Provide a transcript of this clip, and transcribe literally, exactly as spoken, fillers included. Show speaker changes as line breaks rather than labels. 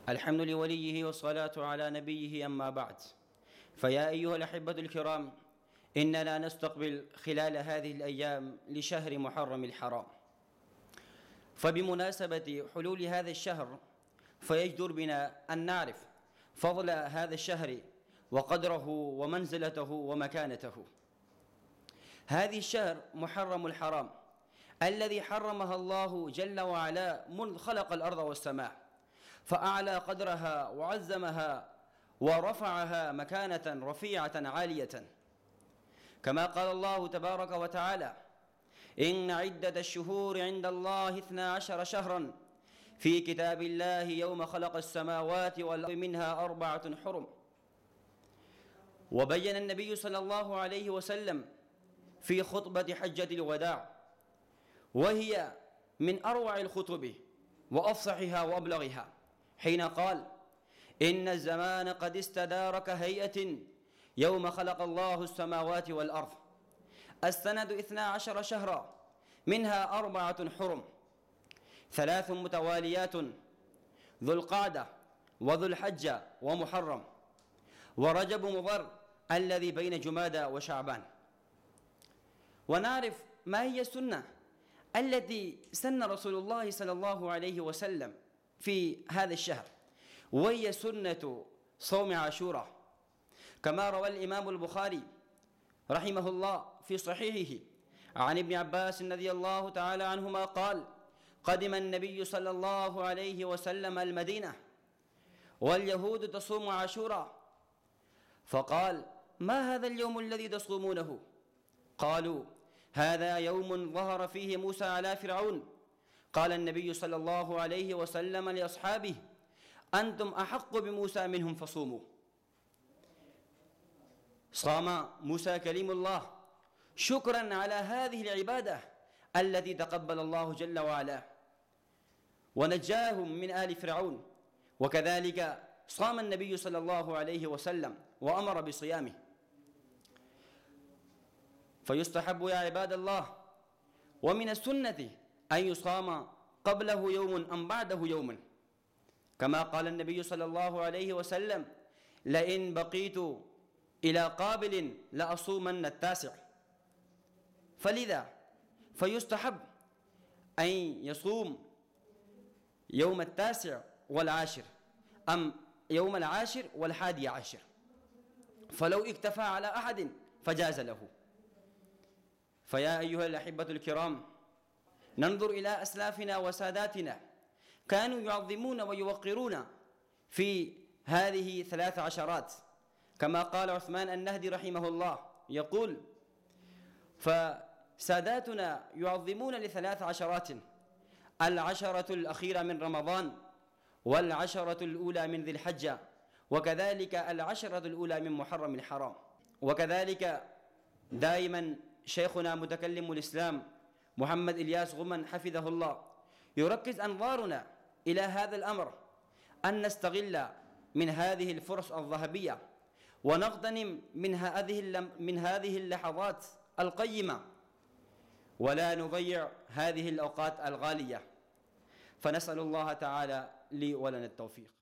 الحمد لوليه والصلاة على نبيه، أما بعد. فيا أيها الأحبة الكرام، إننا نستقبل خلال هذه الأيام لشهر محرم الحرام، فبمناسبة حلول هذا الشهر فيجدر بنا أن نعرف فضل هذا الشهر وقدره ومنزلته ومكانته. هذه الشهر محرم الحرام الذي حرمها الله جل وعلا منذ خلق الأرض والسماء، فأعلى قدرها وعزمها ورفعها مكانة رفيعة عالية، كما قال الله تبارك وتعالى: إن عدة الشهور عند الله اثنا عشر شهرا في كتاب الله يوم خلق السماوات والأرض منها أربعة حرم. وبين النبي صلى الله عليه وسلم في خطبة حجة الوداع، وهي من أروع الخطب وأفصحها وأبلغها، حين قال: إن الزمان قد استدار كهيئة يوم خلق الله السماوات والأرض، السنة اثنا عشر شهرا منها أربعة حرم، ثلاث متواليات: ذو القعدة وذو الحجة ومحرم ورجب مضر الذي بين جمادى وشعبان. ونعرف ما هي السنة التي سن رسول الله صلى الله عليه وسلم في هذا الشهر، وهي سنة صوم عاشوراء، كما روى الإمام البخاري رحمه الله في صحيحه عن ابن عباس رضي الله تعالى عنهما قال: قدم النبي صلى الله عليه وسلم المدينة واليهود تصوم عاشوراء، فقال: ما هذا اليوم الذي تصومونه؟ قالوا: هذا يوم ظهر فيه موسى على فرعون. قال النبي صلى الله عليه وسلم لأصحابه: أنتم أحق بموسى منهم فصوموا. صام موسى كليم الله شكرا على هذه العبادة التي تقبل الله جل وعلا ونجاهم من آل فرعون، وكذلك صام النبي صلى الله عليه وسلم وأمر بصيامه. فيستحب يا عباد الله ومن السنة أن يصام قبله يوم أم بعده يوم، كما قال النبي صلى الله عليه وسلم: لئن بقيت إلى قابل لأصومن التاسع. فلذا فيستحب أن يصوم يوم التاسع والعاشر، أم يوم العاشر والحادي عشر، فلو اكتفى على أحد فجاز له. فيا أيها الأحبة الكرام، ننظر إلى أسلافنا وساداتنا، كانوا يعظمون ويوقرون في هذه ثلاث عشرات، كما قال عثمان النهدي رحمه الله يقول: فساداتنا يعظمون لثلاث عشرات: العشرة الأخيرة من رمضان، والعشرة الأولى من ذي الحجة، وكذلك العشرة الأولى من محرم الحرام. وكذلك دائما شيخنا متكلم الإسلام محمد إلياس غمن حفظه الله يركز أنظارنا إلى هذا الأمر، أن نستغل من هذه الفرص الذهبية ونغتنم من هذه من هذه اللحظات القيمة، ولا نضيع هذه الأوقات الغالية. فنسأل الله تعالى لي ولنا التوفيق.